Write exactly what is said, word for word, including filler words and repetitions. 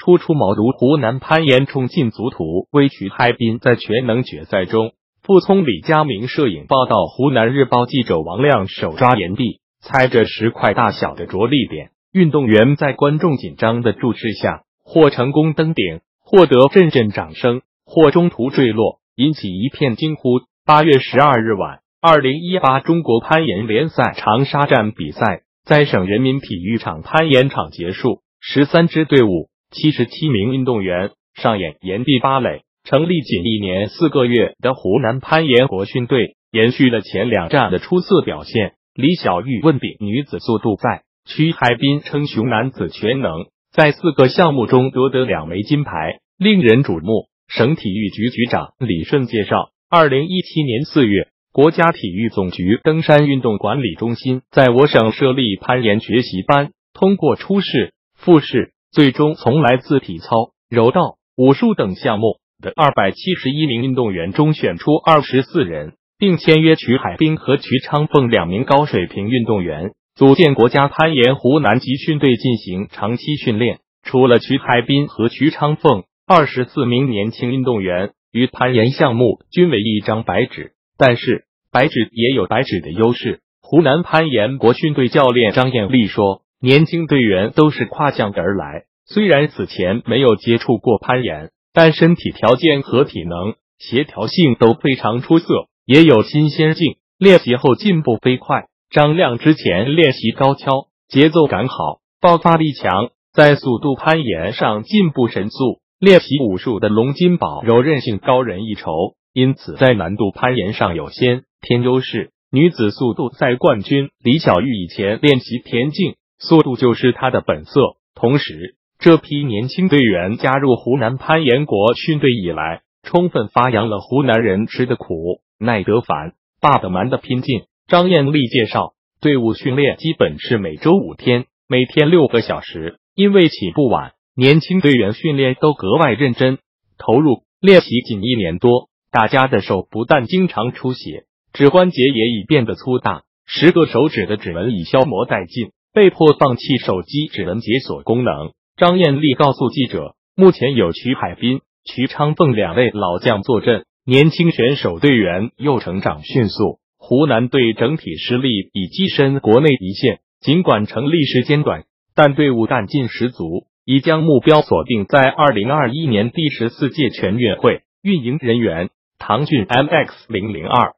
突出茅庐湖南攀岩冲劲组图为瞿海滨在全能决赛中傅聪李佳明摄影报道，湖南日报记者王亮手抓岩壁，猜着石块大小的着力点，运动员在观众紧张的注视下，或成功登顶，获得阵阵掌声，或中途坠落，引起一片惊呼。八月十二日晚，二零一八中国攀岩联赛长沙站比赛在省人民体育场攀岩场结束，十三支队伍，七十七名运动员上演岩壁芭蕾。成立仅一年四个月的湖南攀岩国训队延续了前两站的出色表现。李晓玉问鼎女子速度赛，瞿海滨称雄男子全能，在四个项目中夺得两枚金牌，令人瞩目。省体育局局长李顺介绍，二零一七年四月，国家体育总局登山运动管理中心在我省设立攀岩学习班，通过初试、复试，最终从来自体操、柔道、武术等项目的二百七十一名运动员中选出二十四人，并签约瞿海滨和瞿昌凤两名高水平运动员，组建国家攀岩湖南集训队进行长期训练。除了瞿海滨和瞿昌凤，二十四名年轻运动员与攀岩项目均为一张白纸，但是白纸也有白纸的优势。湖南攀岩国训队教练张艳丽说，年轻队员都是跨项而来，虽然此前没有接触过攀岩，但身体条件和体能、协调性都非常出色，也有新鲜劲，练习后进步飞快。张亮之前练习高跷，节奏感好，爆发力强，在速度攀岩上进步神速。练习武术的龙金宝柔韧性高人一筹，因此在难度攀岩上有先天优势。女子速度赛冠军李晓玉以前练习田径，速度就是她的本色。同时，这批年轻队员加入湖南攀岩国训队以来，充分发扬了湖南人吃得苦、耐得烦、霸得蛮的拼劲。张艳丽介绍，队伍训练基本是每周五天，每天六个小时，因为起步晚，年轻队员训练都格外认真投入，练习仅一年多，大家的手不但经常出血，指关节也已变得粗大，十个手指的指纹已消磨殆尽，被迫放弃手机指纹解锁功能。张艳丽告诉记者，目前有瞿海滨、瞿昌凤两位老将坐镇，年轻选手队员又成长迅速，湖南队整体实力已跻身国内一线。尽管成立时间短，但队伍干劲十足，已将目标锁定在二零二一年第十四届全运会。运营人员唐骏 M X 零零二